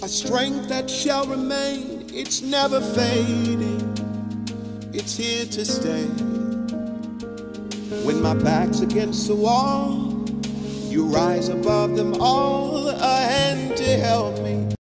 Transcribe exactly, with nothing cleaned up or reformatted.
a strength that shall remain. It's never fading, it's here to stay. When my back's against the wall, you rise above them all, a hand to help me.